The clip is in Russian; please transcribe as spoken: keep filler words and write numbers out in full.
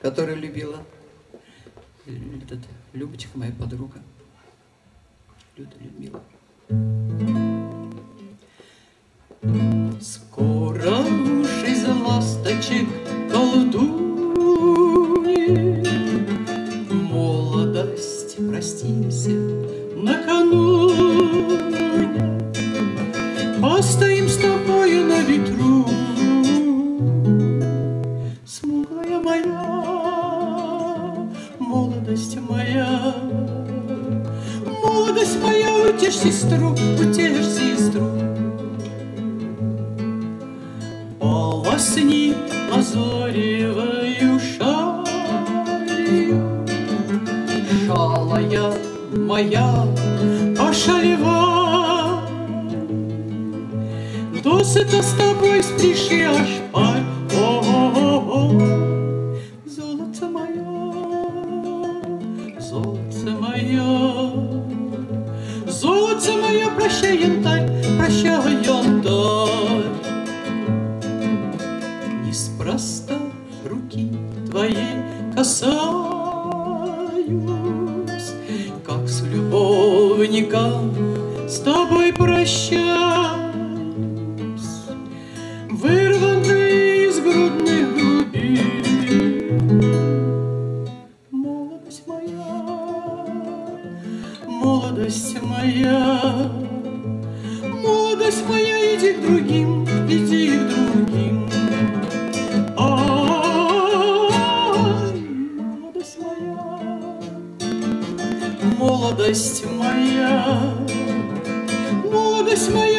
которую любила этот, Любочка, моя подруга. Люда, Людмила. Скоро уж из ласточек колдуньи молодость простимся накануне. Постоим с тобою на ветру, смуглая моя, молодость моя, молодость моя, утешь сестру, утешь сестру. Полосни лазоревою шалью, шалая моя пошалева. Досыта с тобой спришьешь паль, о-о-о-о. Золото мое, золото мое, золото мое, прощай, янтарь, прощай, янтарь. Неспроста руки твоей касаюсь, как с любовником с тобой прощаюсь. Вырванный из грудных глубин. Молодость моя, молодость моя, молодость моя, иди к другим, иди к другим. Ай, молодость моя, молодость моя, молодость моя.